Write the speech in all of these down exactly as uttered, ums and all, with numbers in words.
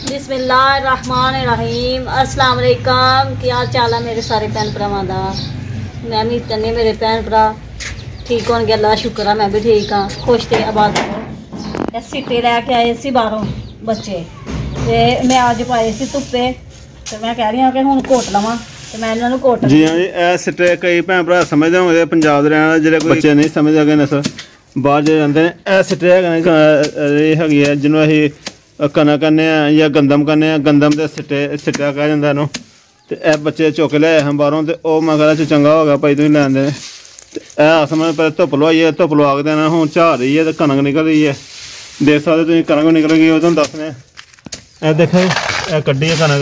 बिस्मिल्लाहिर्रहमानिर्रहीम अस्सलाम वालेकुम। क्या हाल चाल है मेरे सारे भैन भरावां दा। मैं भी तन्ने मेरे भैन भरा ठीक होने अल्लाह शुक्र है, मैं भी ठीक हाँ, खुश ते आबाद रहो। सिट्टे लैके आए सी बाहरों बच्चे ते मैं अज पाए सी धुप्पे ते मैं कह रही हूँ कि हुण कोट लवां ते मैं इन्हां नूं कोट जी हाँ जी। ए सिट्टे कई भैन भरा समझदे होंगे पंजाब दे रहने वाले जेह्ड़े बच्चे नहीं समझदे अगे नसल बाहर जे जांदे ने। ए सिट्टे हैगी है जिन्हों असीं कनक कहने या गंदम कहने गंदम के सिट्टे सिट्टा कहा जाता है। तो यह बच्चे चुक लिया हम बाहरों तो वह मैं कहना चंगा हो गया भाई तुम लैंदे। तो यह असम पहले धुप्प लवाई है, धुप्प लवा के देना हूँ झाड़ रही है तो कनक निकल रही है। देख सकते तुम कनक भी निकल गई तुम दसने। यह देखो यह कड्ढी है कनक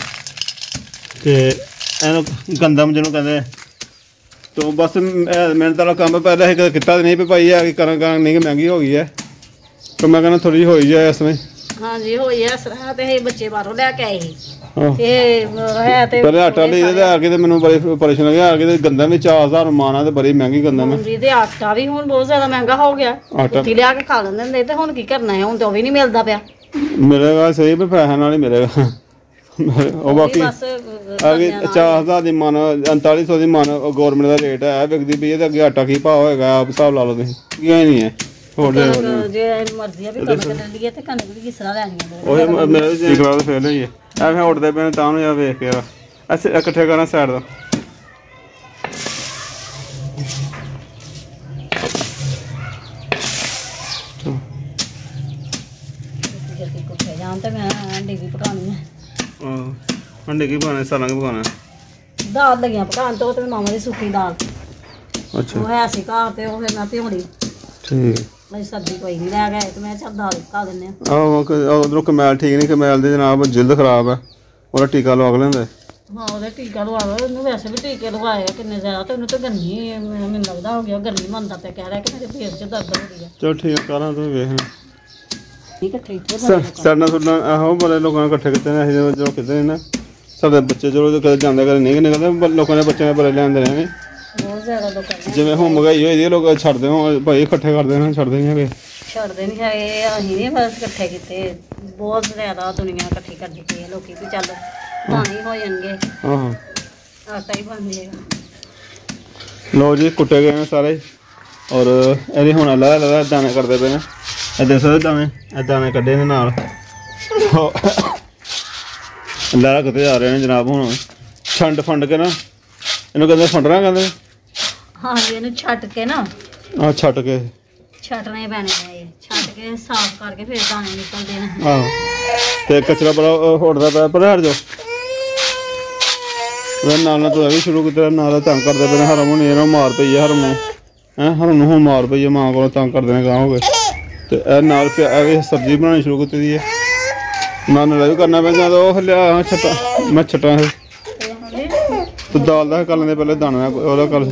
तो गंदम जिन्हों कहते। तो बस मेहनत वाला काम पहले अं किता नहीं भी भाई है कि कनक कनक नहीं महंगी हो गई है। तो मैं कहना थोड़ी हो जाए इसमें। हाँ जी हो ते बच्चे बाहरों लैके आए पहले आटा ले आके तो मैंने बड़ी परेशानी लगी आके गंदम भी चार हजार माना तो बड़ी महंगी गंदम है। आटा भी हुण बहुत ज्यादा महंगा हो गया। आटा लिया के खा लेंदे हुंदे ते हुण की करना है, हुण तो भी नहीं मिलदा पिया। मिलेगा सही पर पैसे नाल ही मिलेगा। और बाकी अगे चार हजार की मन उनताली सौ की मन गौरमेंट का रेट है विकती पी है। अगे आटा की भाव होएगा आप हिसाब ला लो तुसीं नहीं है। उठते पे वेख के कट्ठे करना साइड का अंडे की पकाने सालां की पकाना दाल लगियां पकान तो मामा दी सुक्की दाल। अच्छा वो है सी घर ते ओ फिर मैं भ्योड़ी ठीक मैं सब्जी कोई नहीं लै गए तो मैं चल दाल पका दिन्ने आहो उधरों कमैल ठीक नहीं कमैल दी जनाब जिल्द खराब है ओहदा टीका लवा के लेंदे। हाँ ओहदा टीका लवा लो उन्होंने वैसे भी टीके लगवाए किन्ने ज्यादा तो उन्हें तो गर्मी मैनूं लगदा हो गया गर्मी मनदा पे कह रहा कि मेरे पेट च दर्द हो रही है। चलो ठीक है करा तुम वेख इकट्ठे सड़ना सुड़ना आहो बड़े लोगों ने कट्ठे कीते ने जो कीते ने साडे बच्चे चलो कदे जांदे कदे नहीं निकलदे लोगों ने बच्चे ने बड़े लिआंदे ने बहुत ज्यादा लोग जिवें हुण महंगाई होई दी लोग छड्डदे होण भाई इकट्ठे करदे ने छड्डदे नहीं हैगे छड्डदे नहीं है असीं नहीं बस इकट्ठे कीते बहुत ज्यादा दुनिया इकट्ठी करदी पई है लोकी भी चल दाने हो जाएंगे। हाँ आटा ही बन जाएगा। लो जी कुट्टे गए हैं सारे और ये हुण अलग अलग दाने करदे पे ने। ए देख सकदे दाने ए दाने कड्ढे ने नाल लैरा किते जा रहे हैं जनाब। हुण छंड फंड के ना इन्हूं कहंदे फंडना कहंदे। हाँ जी इन्हूं छट के ना हाँ छट के छटने पैने ने ये छट के साफ करके फिर दाने निकलदे ने। हाँ ते कचरा बड़ा होड़दा पिया पर हट जाओ नाल नाल तो भी शुरू कीता नाल तंग करदे पे हरम हुण इन्हां मार पई है हरम हैं हरम नूं हुण मार पई है मां कोलों तंग करदे ने गांह हो गए ते ए नाल सब्जी बनानी शुरू कीती दी है नाल नाल भी करना पैंदा तो ओह लिया छट्टा मैं छट्टा तो दाल दा कर लेंदे पहले दाने ओहदा कर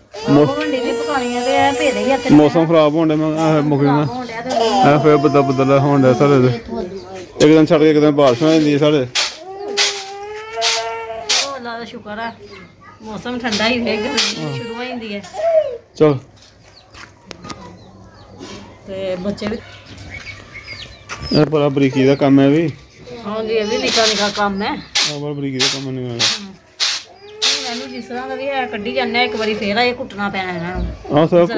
मौसम खराब होने मुकना फिर बदल बदल होने साढ़े एक दिन छड़ के एक दिन बारिश हो जाती है साढ़े। शुक्र है मौसम ठंडा ही है गर्मी शुरू हो जाती है। चल ते बच्चे भी ये बड़ा बरीकी दा काम है भी। हाँ जी ये भी निका निका काम है बड़ा बरीकी दा काम है। मैनू जिस तरह का भी है कड्ढी जाने एक बारी फिर ये कुटना पैना है ना। हां सब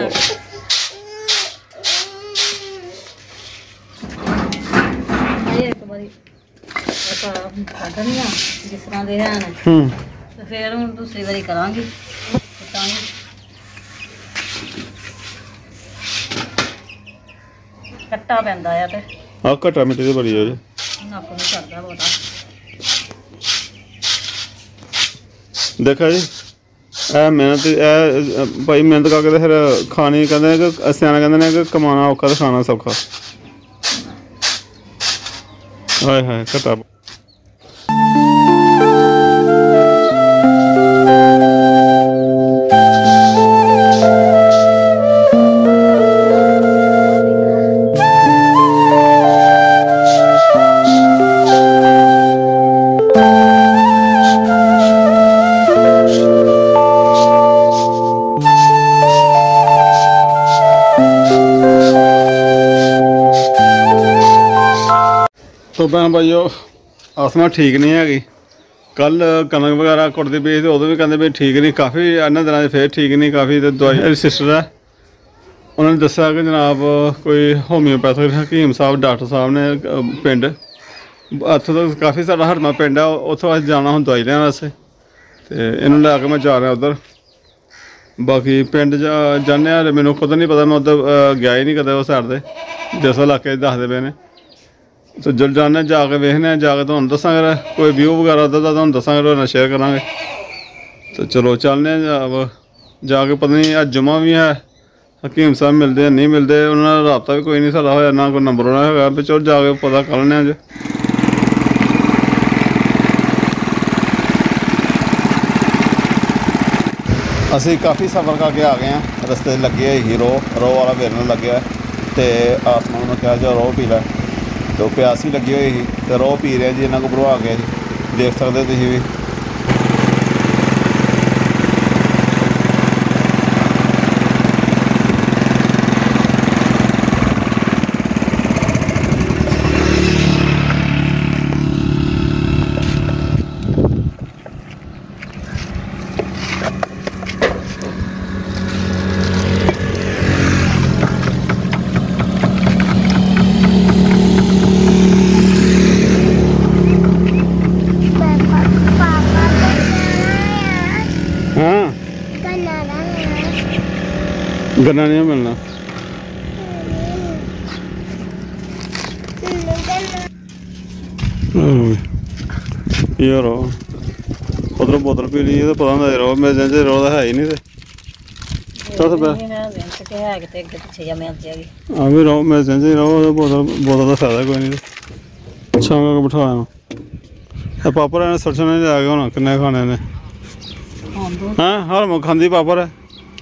ये एक बारी ऐसा कड्ढनिया जिस तरह दे हैं हम्म तो फिर हुण दूसरी बारी करांगी कट्टा पैंदा है ते हां कट्टा मिट्टी दी बड़ी है जी नक नहीं चढ़दा बहुता। देखा जी ए मेहनत ए भाई मेहनत करके फिर खानी कहते स्याने कहते हैं कि कमाना औखा तो खाना सौखा। हाय हाय घटा तो बहन भाइयों ਆਸਮਾ ਠੀਕ ਨਹੀਂ ਹੈਗੀ। ਕੱਲ ਕਣਕ ਵਗੈਰਾ ਕੁੱਟਦੀ ਪਈ ਤੇ ਉਦੋਂ ਵੀ ਕਹਿੰਦੇ ਵੀ ਠੀਕ ਨਹੀਂ, ਕਾਫੀ ਇਹਨਾਂ ਦਿਨਾਂ 'ਚ ਫਿਰ ਠੀਕ ਨਹੀਂ ਕਾਫੀ। ਤੇ ਦਵਾਈ ਮੇਰੀ ਸਿਸਟਰ ਹੈ, ਉਹਨਾਂ ਨੇ ਦੱਸਿਆ ਕਿ ਜਨਾਬ ਕੋਈ ਹੋਮਿਓਪੈਥਿਕ ਹਕੀਮ ਸਾਹਿਬ ਡਾਕਟਰ ਸਾਹਿਬ ਨੇ ਪਿੰਡ ਇੱਥੋਂ ਤੱਕ ਕਾਫੀ ਸਾਡਾ ਹਰਮਾ ਪਿੰਡ ਆ, ਉੱਥੋਂ ਅਸੀਂ ਜਾਣਾ ਹੁਣ ਦਵਾਈ ਲੈਣ ਵਾਸਤੇ। ਤੇ ਇਹਨੂੰ ਲੈ ਕੇ ਮੈਂ ਜਾ ਰਿਹਾ ਉੱਧਰ। ਬਾਕੀ ਪਿੰਡ ਜਾ ਜਾਂਦੇ ਹਾਂ, ਮੈਨੂੰ ਖੁਦ ਨਹੀਂ ਪਤਾ, ਮੈਂ ਉੱਧਰ ਗਿਆ ਹੀ ਨਹੀਂ ਕਦੇ ਉਸ ਸਾਈਡ 'ਤੇ ਜਿਸ ਇਲਾਕੇ 'ਚ ਦੱਸਦੇ ਪਏ ਨੇ। ਤੇ ਜਦ ਜਾਂਦੇ ਜਾ ਕੇ ਵੇਖਦੇ ਹਾਂ, ਜਾ ਕੇ ਤੁਹਾਨੂੰ ਦੱਸਾਂਗੇ ਕੋਈ ਵਿਊ ਵਗੈਰਾ ਉੱਧਰ ਦਾ ਤੁਹਾਨੂੰ ਦੱਸਾਂਗੇ, ਤੁਹਾਡੇ ਨਾਲ ਸ਼ੇਅਰ ਕਰਾਂਗੇ। ਤੇ ਚਲੋ ਚੱਲਦੇ ਹਾਂ ਜਾ ਕੇ। ਪਤਾ ਨਹੀਂ ਅੱਜ ਜੁਮਾ ਵੀ ਹੈ, ਹਕੀਮ ਸਾਹਿਬ ਮਿਲਦੇ ਨਹੀਂ ਮਿਲਦੇ, ਉਹਨਾਂ ਨਾਲ ਰਾਬਤਾ ਵੀ ਕੋਈ ਨਹੀਂ ਸਾਡਾ ਹੋਇਆ, ਨਾ ਕੋਈ ਨੰਬਰ ਉਹਨਾਂ ਹੈਗਾ ਵੀ ਚਲੋ ਜਾ ਕੇ ਪਤਾ ਕਰ ਲੈਂਦੇ ਅੱਜ। ਅਸੀਂ ਕਾਫੀ ਸਫ਼ਰ ਕਰਕੇ ਆ ਗਏ ਹਾਂ, ਰਸਤੇ ਲੱਗੇ ਹੋਏ ਹੀ ਰੋ ਰੋ ਵਾਲਾ ਵੀਰ ਨੂੰ ਲੱਗਿਆ ਤੇ ਆਸਮਾ ਨੂੰ ਕਿਹਾ ਜੋ ਰੋ ਪੀ ਲੈ, ਤੇ ਪਿਆਸੀ ਲੱਗੀ ਹੋਈ ਸੀ ਤੇ ਰੋ ਪੀ ਰਿਹਾ ਜੀ। ਇਹਨਾਂ ਕੋਲ ਭਰਵਾ ਕੇ ਦੇਖ ਸਕਦੇ ਹੋ ਤੁਸੀਂ ਵੀ। गन्ना नहीं मिलना। यार उधर बोतल पी ली तो पता नहीं रो मेरे जैसे रो है ही नहीं थे। चल सब हाँ भी रो मेरे जैसे रो बोतल बोतल का फायदा कोई नहीं। शाम को बिठाया पापड़ ने सरसों ने लिया होना किन्ने खाने ने। हाँ हर मुख खाती पापड़ है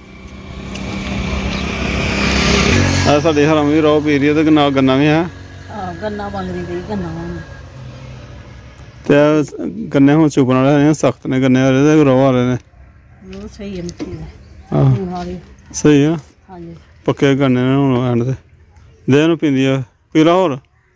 साढ़े हरम भी रहो पी रही है, तो गन्ना गन्ना भी है गन्ना बन रही गई गन्ना ते गन्ने हुण चुपन वाले सख्त ने गन्ने वाले ते रो वाले ने सही है मिट्टी है सही है हां जी पक्के गन्ने ने हुण एंड ते दे नु पींदी है पीला होर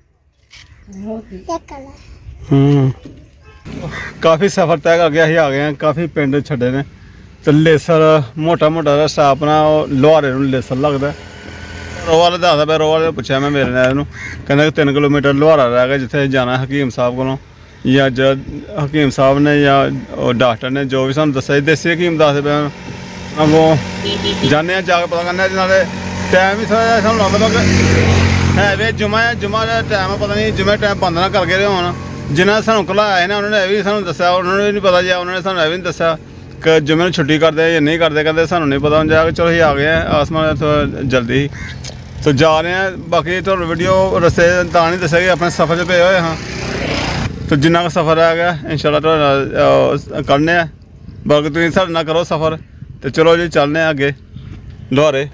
हां। काफ़ी सफ़र तय करके असीं आ गए हैं, काफ़ी पिंड छड्डे ने ते लेसर मोटा मोटा रस्ता अपना लोहारे नूं लेसर लगदा। रो वाले दसदा पिया, रो वाले पुछया मैं मेरे ने कहना कि तीन किलोमीटर लोहारा रह गया जिथे जाना हकीम साहब को, या ज हकीम साहब ने या डॉक्टर ने जो भी सानूं दस्सिया देसी हकीम दसदे पे वो जाने जाके पता करने नाले टाइम भी थोड़ा सानूं लगदा कि है वे जुमा है, जुमा का टाइम पता नहीं जुमे टाइम बंद ना करके होन। जिन्हें सानूं घलाया है ना उन्होंने यह भी सानूं दस्सिया, उन्होंने भी नहीं पता जी, उन्होंने सानूं यह भी नहीं दस्सिया कि जुमे नूं छुट्टी करदे या नहीं करदे, कहते सानूं नहीं पता। जाके चलो ही आ गए हैं, आसमान थोड़ा जल्दी ही तो जा रहे हैं। बाकी तो वीडियो रस्ते तां नहीं दस्सेआ कि अपने सफ़र च पे हुए हाँ, तो जिन्ना का सफ़र रह गया इंशाल्लाह करने। बाकी तुम साढ़े नाल करो सफ़र, तो चलो जी चलने अगे लोहारे।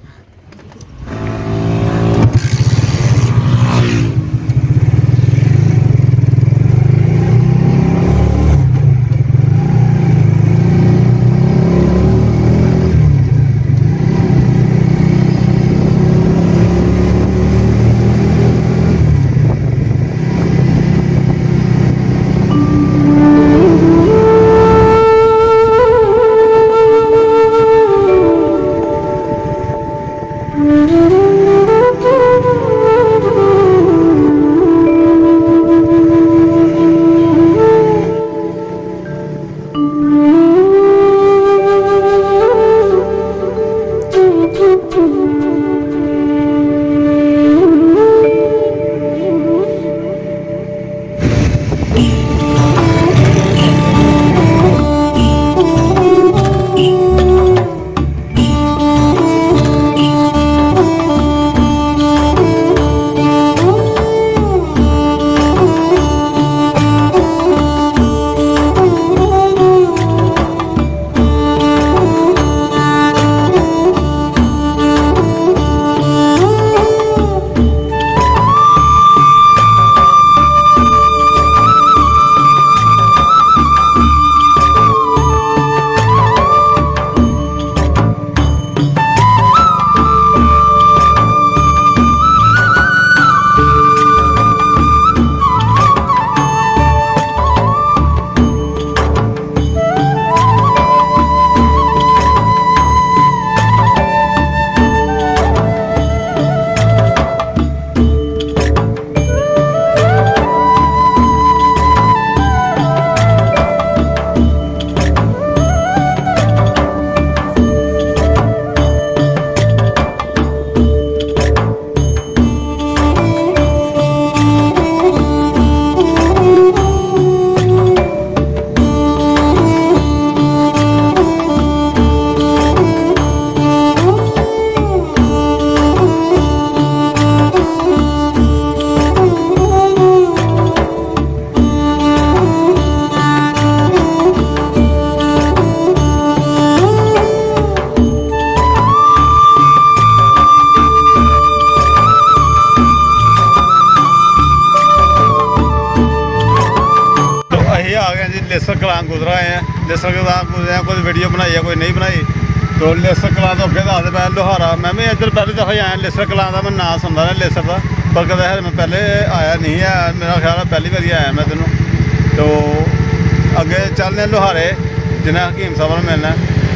लेसर कलां गुजरा आए हैं। लेसर कलां गुजरे कोई वीडियो बनाई है कोई नहीं बनाई। तो लेसर कलां तो अगे दसदे पै लोहारा। मैं भी इधर पहली दफ़ा आया लेसर कलां का, मैं नाम सुनता रहा लेसर का, पर कदे मैं पहले आया नहीं है। मेरा ख्याल है पहली बारी आया मैं तेनों। तो अगे चलने लोहारे जिन्हें हकीम साहब ने मिलना।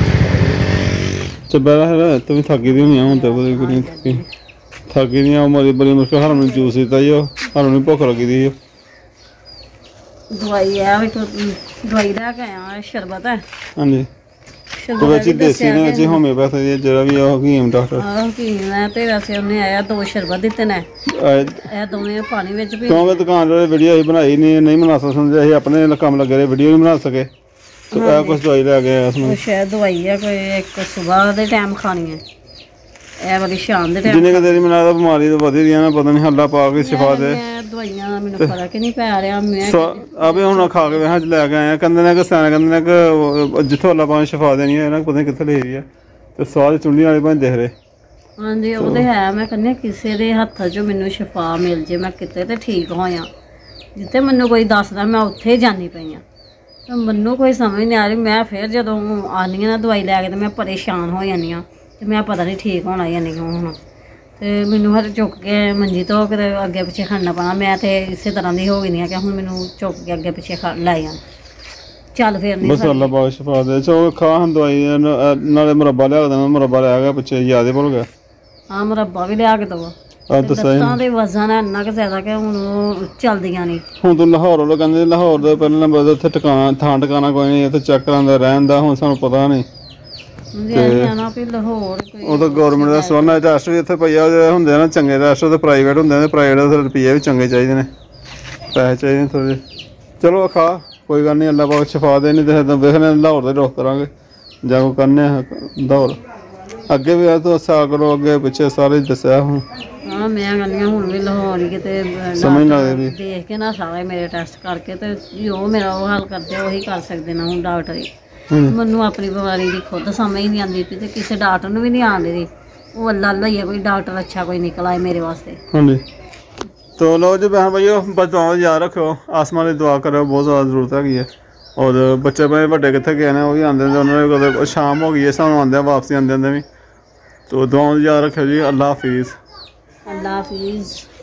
चबा है तू भी थकी दी होनी हूँ तो थकी थकी दी बड़ी बड़ी मुश्किल हर मैंने जूस दिता जी हर मैंने भुख लगी दी। दवाई है दवाई लैके आया शरबत है। हाँ जी तो वैसे देसी ने वैसे होम्योपैथी जो भी हकीम डॉक्टर हकीम है तो वैसे उन्हें आया दो शरबत दिते ने दोवें पानी विच भी क्योंकि दुकान वाले वीडियो ही बनाई नहीं नहीं बना सकते असीं अपने काम लगे रहे वीडियो नहीं बना सके। तो यह कुछ दवाई लै गए शायद दवाई है कोई एक सुबह के टाइम खानी है ए वाली शाम के टाइम जिन्ने क देरी मिला बीमारी तो वधी रही ना पता नहीं हल्ला पा के शिफा दे दवाइयां मैनूं फर्क ही नहीं पै रहा। मैं अबे हुण खा के वे लैके आए हैं कहंदे ने कि सैन कहंदे ने कि जित्थों अल्लाह पाक शिफा देनी है ना पता नहीं कित्थे ले रही है। तो स्वाद चुंडी वाले भाई देख रहे। हाँ जी वो तो है। मैं कहनी किसी के हत्थ चो मैनूं शिफा मिल जे मैं किते तो ठीक होया जिथे मैनूं कोई दसदा मैं उत्थे ही जानी पई आं। तो मैनूं कोई समझ नहीं आ रही। मैं फिर जदों आनी ना दवाई लैके तो मैं परेशान हो जानी हाँ तो मैं पता नहीं ठीक होना या नहीं होना। तो मैनूं हर चुक के मंजी तो किते अगे पिछे खड़ना पैना। मैं तो इस तरह की हो गई नहीं कि हुण मैनूं चुक के अगे पिछे लै जान चल फिर नहीं बस अल्लाह पाक शिफा दे। चो खा हम दवाई नाले मुरब्बा लिया देना मुरब्बा लै गया पिछे याद ही भुल गया। हाँ मुरब्बा भी लिया के दवो लत्तां दे वजन है इन्ना क ज्यादा कि हुण चलदियां नहीं। हुण तूं लाहौर वालों कहंदे लाहौर दे पहले नंबर ते उत्थे टिकाना थां टिकाना कोई नहीं उत्थे चेक करांदा रहन दा हुण सानूं पता नहीं। ਉਹ ਤਾਂ ਗੌਰਮੈਂਟ ਦਾ ਸਵਾਨਾ ਟੈਸਟ ਵੀ ਇੱਥੇ ਪਈਆ ਹੁੰਦੇ ਆ ਨਾ ਚੰਗੇ ਟੈਸਟ ਤੇ ਪ੍ਰਾਈਵੇਟ ਹੁੰਦੇ ਨੇ ਪ੍ਰਾਈਵੇਟ ਦੇ ਰੁਪਈਏ ਵੀ ਚੰਗੇ ਚਾਹੀਦੇ ਨੇ ਪੈਸੇ ਚਾਹੀਦੇ ਨੇ ਥੋੜ੍ਹੇ। ਚਲੋ ਖਾ ਕੋਈ ਗੱਲ ਨਹੀਂ ਅੱਲਾ ਪਾਕ ਸ਼ਿਫਾ ਦੇ। ਨਹੀਂ ਤੇ ਵੇਖਣੇ ਲਾਹੌਰ ਦੇ ਰੁਖ ਕਰਾਂਗੇ ਜਾਂ ਕੋਈ ਕਰਨੇ ਲਾਹੌਰ ਅੱਗੇ ਵੀ ਆ ਤੂੰ ਸਾਲ ਕਰੋ ਅੱਗੇ ਪਿੱਛੇ ਸਾਰੇ ਦੱਸਿਆ ਹੁਣ। ਹਾਂ ਮੈਂ ਕਹਿੰਦੀ ਹੁਣ ਵੀ ਲਾਹੌਰ ਹੀ ਕਿਤੇ ਸਮਝ ਨਾ ਆਵੇ ਦੇਖ ਕੇ ਨਾ ਸਾਰੇ ਮੇਰੇ ਟੈਸਟ ਕਰਕੇ ਤੇ ਜੋ ਮੇਰਾ ਉਹ ਹੱਲ ਕਰਦੇ ਉਹੀ ਕਰ ਸਕਦੇ ਨਾ ਹੁਣ ਡਾਕਟਰ ਹੀ। ਮੈਨੂੰ ਆਪਣੀ ਬਿਮਾਰੀ ਦੀ ਖੁਦ ਸਮਝ ਨਹੀਂ ਆਉਂਦੀ ਪਈ ਤੇ ਕਿਸੇ ਡਾਕਟਰ ਨੂੰ ਵੀ ਨਹੀਂ ਆਉਂਦੀ ਰਹੀ। ਉਹ ਅੱਲਾ ਅੱਲਾ ਹੀ ਹੈ ਕੋਈ ਡਾਕਟਰ ਅੱਛਾ ਕੋਈ ਨਿਕਲ ਆਏ ਮੇਰੇ ਵਾਸਤੇ। ਹਾਂਜੀ तो लो जी बहन भाइयों बचाओ याद रखो आसमा की दुआ करो बहुत ज़्यादा जरूरत हैगी है। और बच्चे भाई बड़े कितने गए हैं वो भी आते हैं उन्होंने शाम हो गई है सानू आते वापसी आते आते भी। तो दुआओं याद रखो जी अल्लाह हाफिज़। अल्लाह हाफिज़।